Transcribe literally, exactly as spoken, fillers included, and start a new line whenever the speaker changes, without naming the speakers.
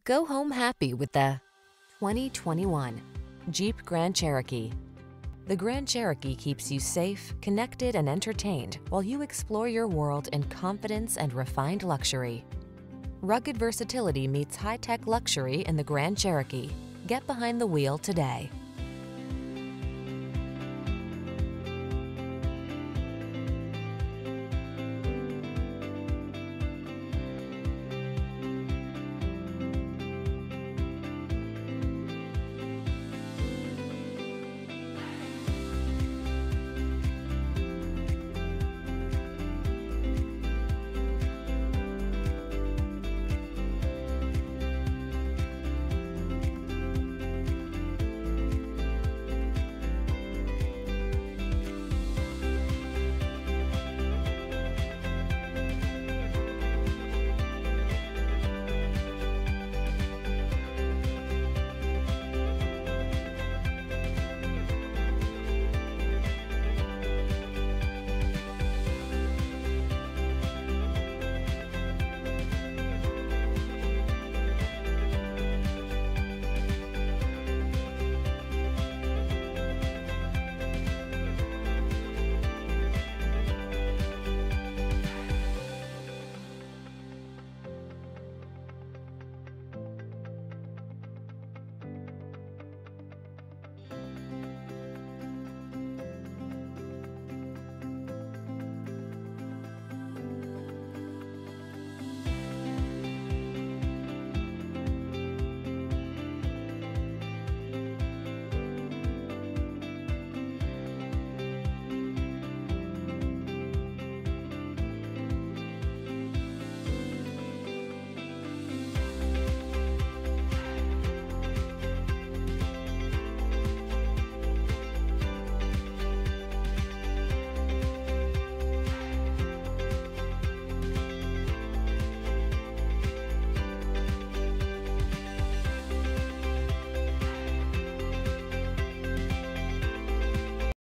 Go home happy with the twenty twenty-one Jeep Grand Cherokee. The Grand Cherokee keeps you safe, connected, and entertained while you explore your world in confidence and refined luxury. Rugged versatility meets high-tech luxury in the Grand Cherokee. Get behind the wheel today.